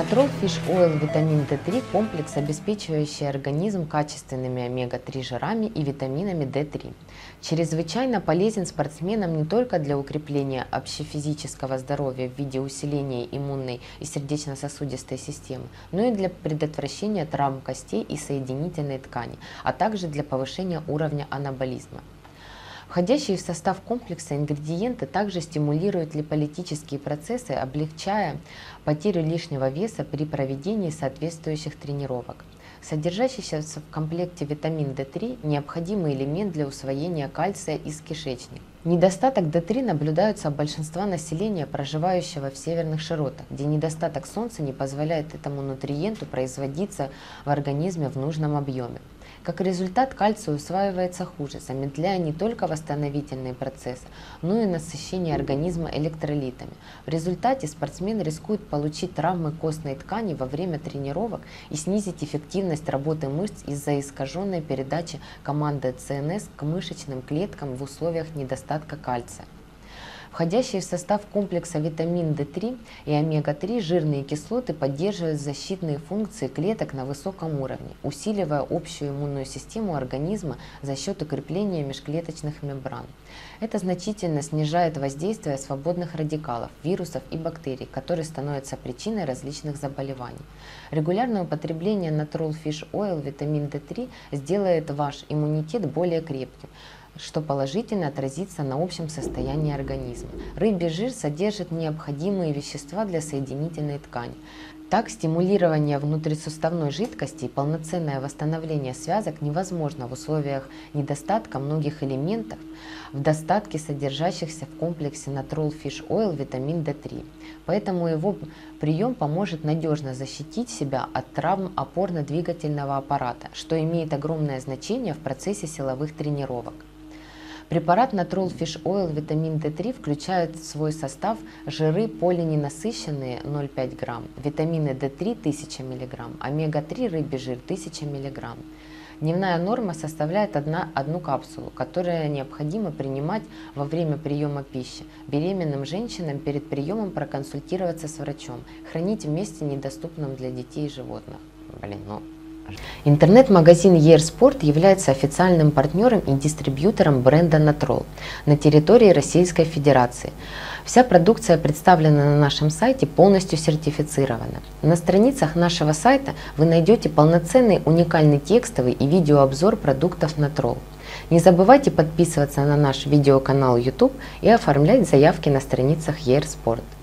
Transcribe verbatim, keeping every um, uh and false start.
Natrol Fish Oil витамин дэ три – комплекс, обеспечивающий организм качественными омега три жирами и витаминами дэ три. Чрезвычайно полезен спортсменам не только для укрепления общефизического здоровья в виде усиления иммунной и сердечно-сосудистой системы, но и для предотвращения травм костей и соединительной ткани, а также для повышения уровня анаболизма. Входящие в состав комплекса ингредиенты также стимулируют липолитические процессы, облегчая потерю лишнего веса при проведении соответствующих тренировок. Содержащийся в комплекте витамин дэ три – необходимый элемент для усвоения кальция из кишечника. Недостаток дэ три наблюдается у большинства населения, проживающего в северных широтах, где недостаток солнца не позволяет этому нутриенту производиться в организме в нужном объеме. Как результат, кальций усваивается хуже, замедляя не только восстановительные процессы, но и насыщение организма электролитами. В результате спортсмен рискует получить травмы костной ткани во время тренировок и снизить эффективность работы мышц из-за искаженной передачи команды цэ эн эс к мышечным клеткам в условиях недостатка кальция. Входящие в состав комплекса витамин дэ три и омега три жирные кислоты поддерживают защитные функции клеток на высоком уровне, усиливая общую иммунную систему организма за счет укрепления межклеточных мембран. Это значительно снижает воздействие свободных радикалов, вирусов и бактерий, которые становятся причиной различных заболеваний. Регулярное употребление Natrol Fish Oil витамин дэ три сделает ваш иммунитет более крепким, что положительно отразится на общем состоянии организма. Рыбий жир содержит необходимые вещества для соединительной ткани. Так, стимулирование внутрисуставной жидкости и полноценное восстановление связок невозможно в условиях недостатка многих элементов в достатке содержащихся в комплексе Natrol Fish Oil витамин дэ три. Поэтому его прием поможет надежно защитить себя от травм опорно-двигательного аппарата, что имеет огромное значение в процессе силовых тренировок. Препарат Natrol Fish Oil витамин дэ три включает в свой состав жиры полиненасыщенные ноль целых пять десятых грамм, витамины дэ три тысяча миллиграмм, омега три рыбий жир тысяча миллиграмм. Дневная норма составляет одна, одну капсулу, которую необходимо принимать во время приема пищи. Беременным женщинам перед приемом проконсультироваться с врачом. Хранить в месте, недоступном для детей и животных. Блин, ну... Интернет-магазин Ерспорт является официальным партнером и дистрибьютором бренда Natrol на территории Российской Федерации. Вся продукция, представленная на нашем сайте, полностью сертифицирована. На страницах нашего сайта вы найдете полноценный уникальный текстовый и видеообзор продуктов Natrol. Не забывайте подписываться на наш видеоканал YouTube и оформлять заявки на страницах Ерспорт.